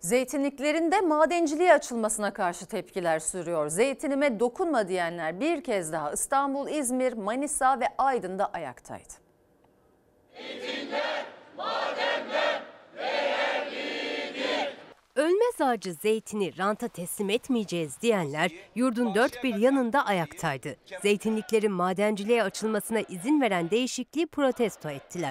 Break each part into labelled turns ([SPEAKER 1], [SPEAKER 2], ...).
[SPEAKER 1] Zeytinliklerinde madenciliğe açılmasına karşı tepkiler sürüyor. Zeytinime dokunma diyenler bir kez daha İstanbul, İzmir, Manisa ve Aydın'da ayaktaydı.
[SPEAKER 2] Zeytinler, madenler değerlidir.
[SPEAKER 3] Ölmez ağacı zeytini ranta teslim etmeyeceğiz diyenler yurdun dört bir yanında ayaktaydı. Zeytinliklerin madenciliğe açılmasına izin veren değişikliği protesto ettiler.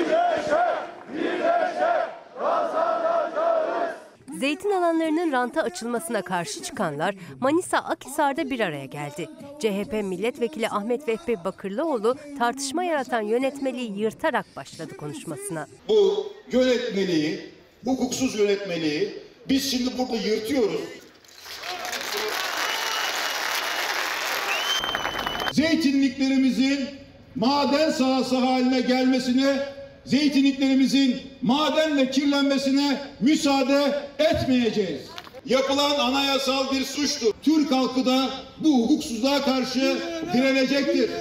[SPEAKER 3] Zeytin alanlarının ranta açılmasına karşı çıkanlar Manisa Akhisar'da bir araya geldi. CHP milletvekili Ahmet Vehbi Bakırlıoğlu tartışma yaratan yönetmeliği yırtarak başladı konuşmasına.
[SPEAKER 4] Bu yönetmeliği, hukuksuz yönetmeliği biz şimdi burada yırtıyoruz. Zeytinliklerimizin maden sahası haline gelmesine, zeytinliklerimizin madenle kirlenmesine müsaade etmeyeceğiz. Yapılan anayasal bir suçtur. Türk halkı da bu hukuksuzluğa karşı direnecektir.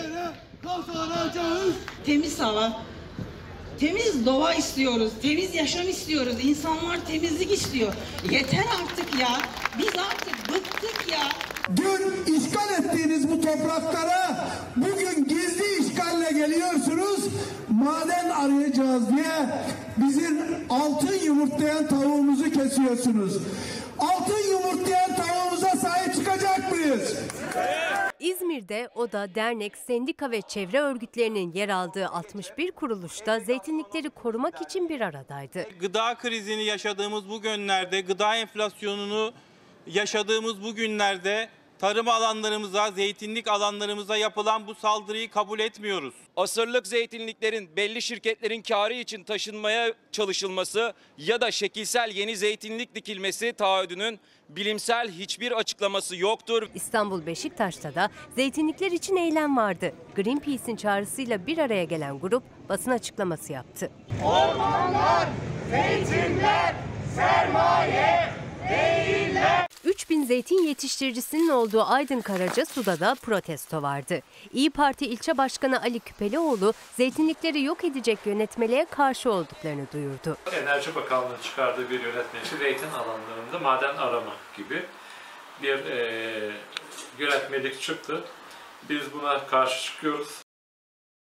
[SPEAKER 5] Temiz hava, temiz doğa istiyoruz, temiz yaşam istiyoruz. İnsanlar temizlik istiyor. Yeter artık ya. Biz artık bıktık ya.
[SPEAKER 6] Dün işgal ettiğiniz bu topraklara bugün gizli işgalle geliyorsunuz. Maden arayacağız diye bizim altın yumurtlayan tavuğumuzu kesiyorsunuz. Altın yumurtlayan tavuğumuza sahip çıkacak mıyız?
[SPEAKER 3] İzmir'de ODA, dernek, sendika ve çevre örgütlerinin yer aldığı 61 kuruluşta zeytinlikleri korumak için bir aradaydı.
[SPEAKER 7] Gıda krizini yaşadığımız bu günlerde, gıda enflasyonunu yaşadığımız bu günlerde tarım alanlarımıza, zeytinlik alanlarımıza yapılan bu saldırıyı kabul etmiyoruz.
[SPEAKER 8] Asırlık zeytinliklerin belli şirketlerin karı için taşınmaya çalışılması ya da şekilsel yeni zeytinlik dikilmesi taahhüdünün bilimsel hiçbir açıklaması yoktur.
[SPEAKER 3] İstanbul Beşiktaş'ta da zeytinlikler için eylem vardı. Greenpeace'in çağrısıyla bir araya gelen grup basın açıklaması yaptı.
[SPEAKER 2] Ormanlar, zeytinler, sermaye değiller.
[SPEAKER 3] 3000 zeytin yetiştiricisinin olduğu Aydın Karacasu'da da protesto vardı. İYİ Parti ilçe başkanı Ali Küpelioğlu zeytinlikleri yok edecek yönetmeliğe karşı olduklarını duyurdu.
[SPEAKER 9] Enerji Bakanlığı çıkardığı bir yönetmelik zeytin alanlarında maden arama gibi bir yönetmelik çıktı. Biz buna karşı çıkıyoruz.